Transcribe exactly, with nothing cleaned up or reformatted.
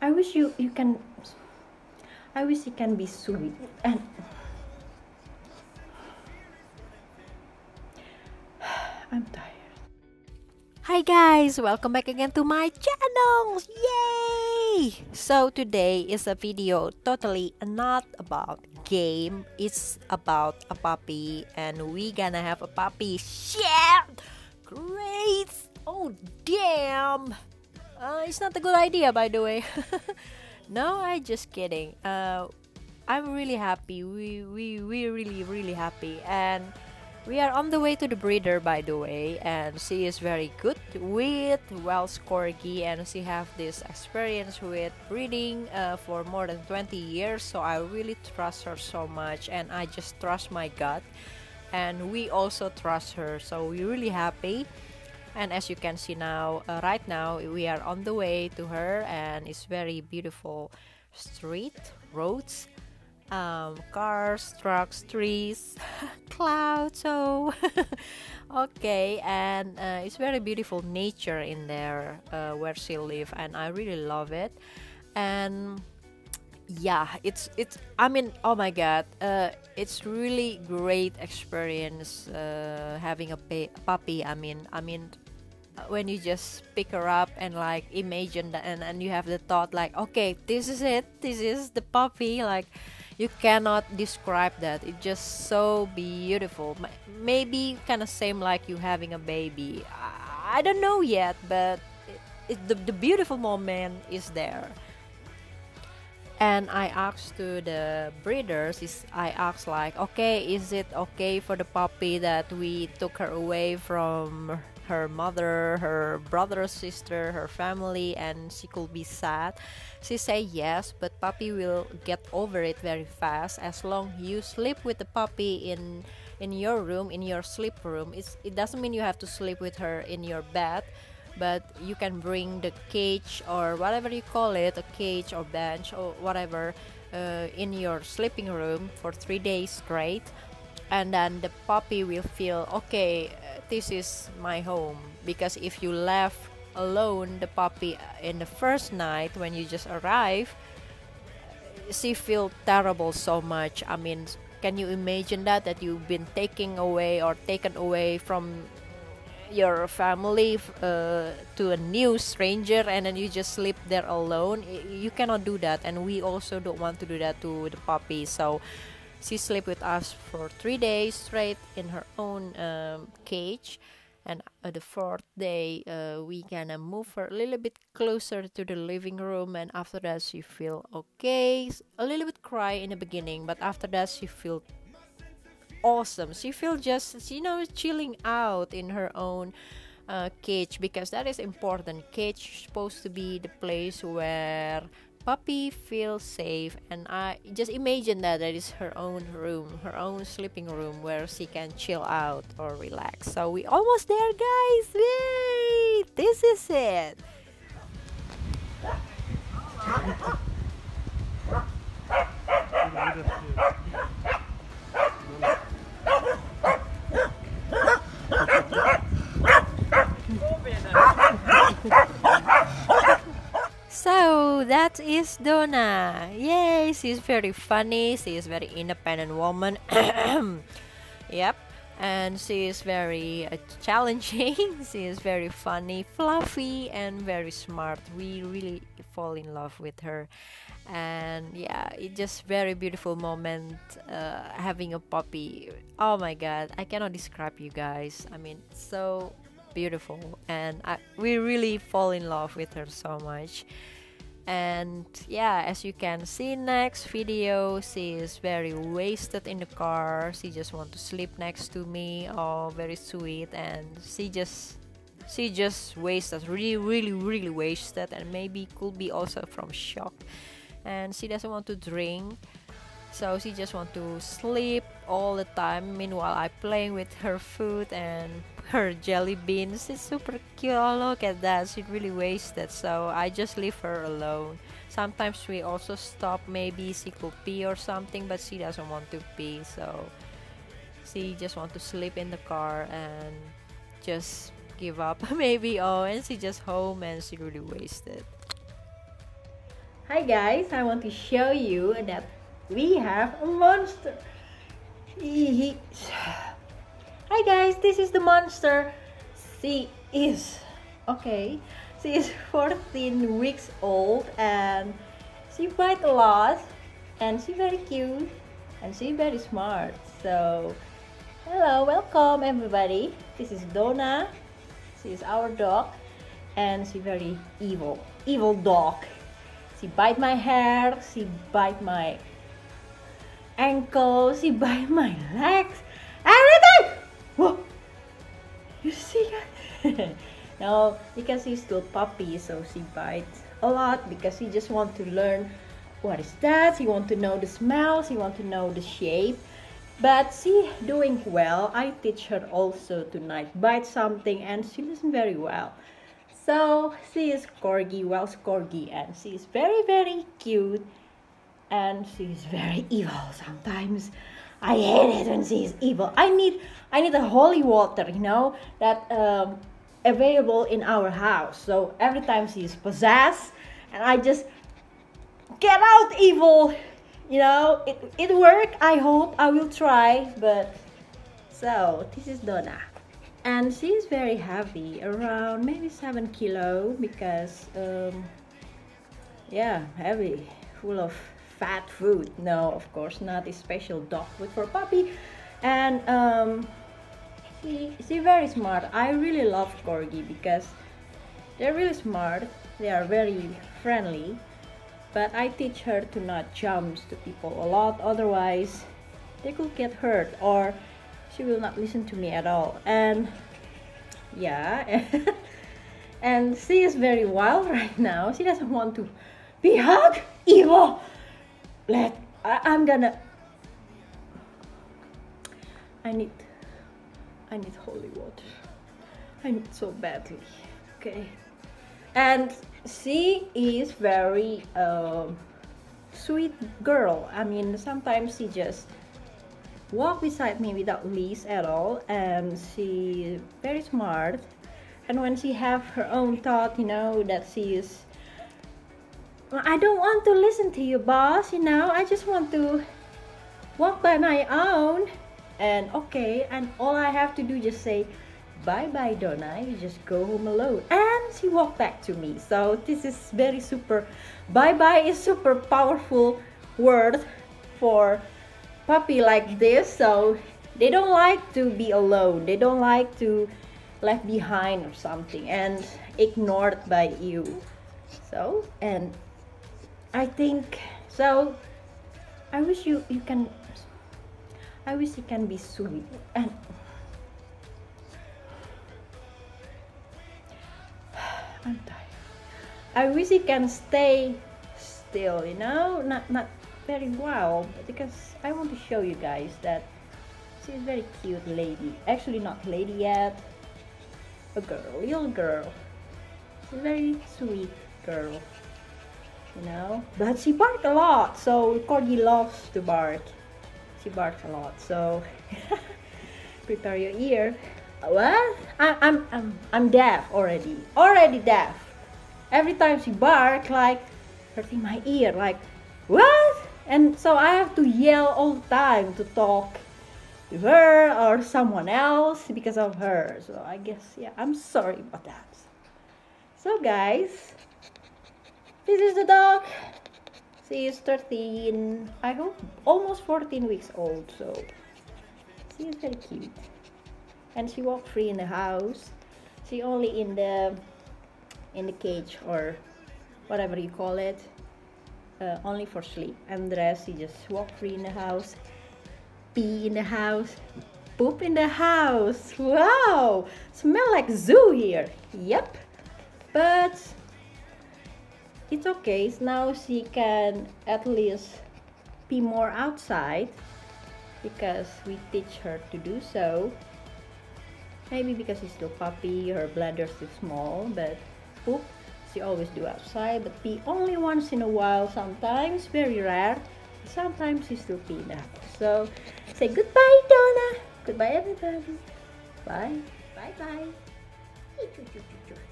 I wish you you can. I wish you can be sweet and. I'm tired. Hi guys, welcome back again to my channel. Yay! So today is a video totally not about game. It's about a puppy, and we gonna have a puppy. Shit! Great! Oh damn! Uh, it's not a good idea, by the way. No, I just kidding. Uh, I'm really happy. We we we really really happy, and we are on the way to the breeder, by the way. And she is very good with Welsh corgi, and she have this experience with breeding uh, for more than twenty years. So I really trust her so much, and I just trust my gut, and we also trust her. So we're really happy. And as you can see now, uh, right now we are on the way to her, and it's very beautiful street roads, um, cars, trucks, trees, clouds. So okay, and uh, it's very beautiful nature in there uh, where she live, and I really love it. And yeah, it's it's I mean, oh my god, uh it's really great experience uh having a pa- puppy. I mean i mean uh, when you just pick her up and like imagine that, and, and you have the thought like, okay, this is it, this is the puppy. Like, you cannot describe that. It's just so beautiful. Ma- maybe kind of same like you having a baby. i, I don't know yet, but it, it, the, the beautiful moment is there. And I asked to the breeders, is I asked like, okay, is it okay for the puppy that we took her away from her mother, her brother, sister, her family, and she could be sad? She said yes, but puppy will get over it very fast as long you sleep with the puppy in in your room, in your sleep room. It's, it doesn't mean you have to sleep with her in your bed, but you can bring the cage or whatever you call it, a cage or bench or whatever, uh, in your sleeping room for three days straight, and then the puppy will feel, okay, uh, this is my home. Because if you left alone the puppy in the first night when you just arrive, she feel terrible so much. I mean, can you imagine that that you've been taken away or taken away from your family uh, to a new stranger, and then you just sleep there alone? You cannot do that, and we also don't want to do that to the puppy. So she slept with us for three days straight in her own um, cage, and uh, the fourth day uh, we gonna move her a little bit closer to the living room, and after that she feel okay. A little bit cry in the beginning, but after that she feel awesome. She feel just, you know, chilling out in her own uh, cage, because that is important. Cage supposed to be the place where puppy feels safe, and I just imagine that that is her own room, her own sleeping room, where she can chill out or relax. So we almost there, guys. Yay! This is it. So that is Donna. Yay, she's very funny. She is very independent woman. Yep, and she is very uh, challenging. She is very funny, fluffy, and very smart. We really fall in love with her, and yeah, it's just very beautiful moment uh, having a puppy. Oh my God, I cannot describe, you guys. I mean, so beautiful, and I, we really fall in love with her so much. And yeah, as you can see next video, she is very wasted in the car. She just want to sleep next to me. Oh, very sweet. And she just she just wasted, really really really wasted, and maybe could be also from shock. And she doesn't want to drink, so she just want to sleep all the time. Meanwhile, I playing with her food and her jelly beans. It's super cute. Oh, look at that. She really wasted. So I just leave her alone. Sometimes we also stop. Maybe she could pee or something, but she doesn't want to pee. So she just want to sleep in the car and just give up. Maybe. Oh, and she just home, and she really wasted. Hi guys, I want to show you that we have a monster. He- Hi guys, this is the monster. She is, okay, she is fourteen weeks old and she bites a lot and she's very cute and she's very smart. So, hello, welcome everybody. This is Donna. She is our dog and she's very evil, evil dog. She bite my hair, she bite my ankle, she bite my legs, everything! Whoa! You see that? No, because she's still puppy, so she bites a lot because she just want to learn what is that. She want to know the smell, she want to know the shape. But she doing well. I teach her also to not bite something and she listen very well. So she is corgi, Welsh corgi, and she is very very cute and she is very evil sometimes. I hate it when she is evil. I need I need a holy water, you know, that um, available in our house. So every time she is possessed and I just get out evil, you know, it, it work. I hope I will try, but so this is Donna. And she is very heavy, around maybe seven kilo because, um, yeah, heavy, full of fat food. No, of course not, a special dog food for puppy. And um, she, she's very smart. I really love corgi because they're really smart. They are very friendly. But I teach her to not jump to people a lot, otherwise they could get hurt or she will not listen to me at all. And yeah, and she is very wild right now. She doesn't want to be hugged. Evil. Let I, I'm gonna. I need. I need holy water. I need so badly. Okay. And she is very uh, sweet girl. I mean, sometimes she just walk beside me without leash at all, and she very smart. And when she have her own thought, you know, that she is, I don't want to listen to you, boss, you know, I just want to walk by my own. And okay, and all I have to do just say bye bye Donna, you just go home alone, and she walked back to me. So this is very super, bye bye is super powerful word for puppy like this. So they don't like to be alone, they don't like to left behind or something and ignored by you. So, and I think so I wish you you can I wish you can be sweet and I'm tired. I wish you can stay still, you know, not not very wild, because I want to show you guys that she's a very cute lady. Actually not lady yet, a girl, little girl. She's a very sweet girl, you know, but she barks a lot. So corgi loves to bark. She barks a lot, so prepare your ear. What? I, I'm I'm I'm deaf already. Already deaf. Every time she bark, like hurting my ear, like what? And so I have to yell all the time to talk to her or someone else because of her. So I guess, yeah, I'm sorry about that. So guys, this is the dog. She is thirteen, I hope almost fourteen weeks old. So she is very cute. And she walked free in the house. She only in the in the cage or whatever you call it, uh, only for sleep. And the rest, she just walk free in the house, pee in the house, poop in the house. Wow, smell like zoo here. Yep, but it's okay. Now she can at least pee more outside because we teach her to do so. Maybe because she's still puppy, her bladder still small, but poop she always do outside, but pee only once in a while, sometimes, very rare. Sometimes she still pee in the house. So say goodbye, Donna. Goodbye, everybody. Bye. Bye bye.